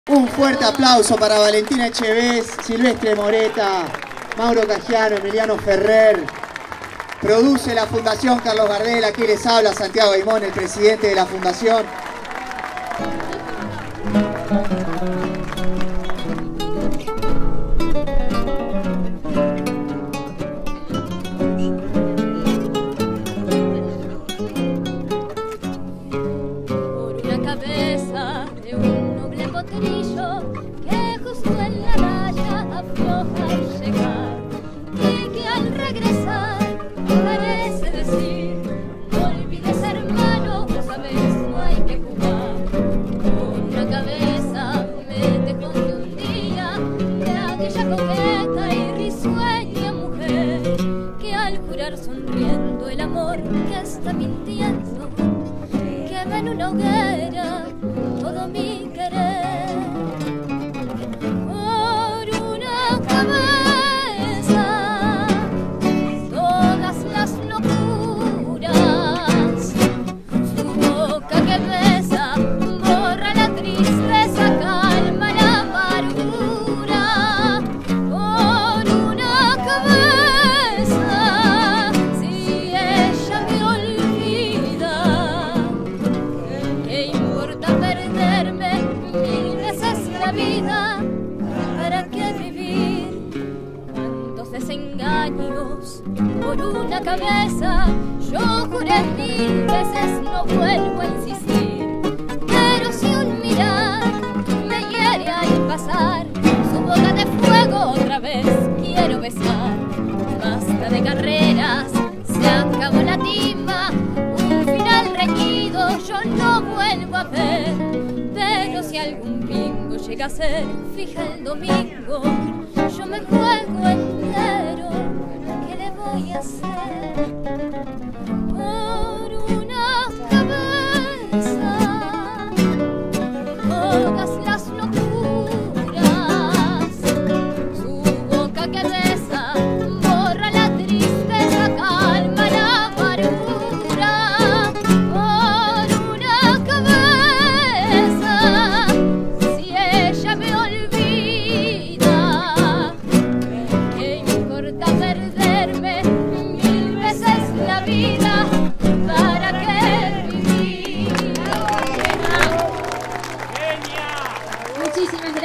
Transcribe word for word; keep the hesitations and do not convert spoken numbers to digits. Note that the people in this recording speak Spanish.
Un fuerte aplauso para Valentina Echevez, Silvestre Moreta, Mauro Cagiano, Emiliano Ferrer. Produce la Fundación Carlos Gardel. Aquí les habla Santiago Aymón, el presidente de la Fundación. Por una cabeza de un noble potrillo que justo en la raya afloja al llegar y que al regresar parece decir: no olvides, hermano, sabes, no hay que jugar. Por una cabeza me dejó que un día de aquella coqueta y risueña mujer que al jurar sonriendo el amor que está mintiendo quema en una hoguera todo mi querer. Por una cabeza todas las locuras, su boca que besa borra la tristeza, calma la amargura. Por una cabeza, si ella me olvida, ¿qué importa perderme mil veces la vida? ¿Para qué vivir tantos desengaños por una cabeza? Yo juré mil veces, no vuelvo a insistir. Pero si un mirar me hiere al pasar, su boca de fuego otra vez quiero besar. Basta de carreras, se acabó la timba, un final reñido yo no vuelvo a ver. Pero si algún bingo llega a ser fija el domingo, yo me juego entero, ¿qué le voy a hacer?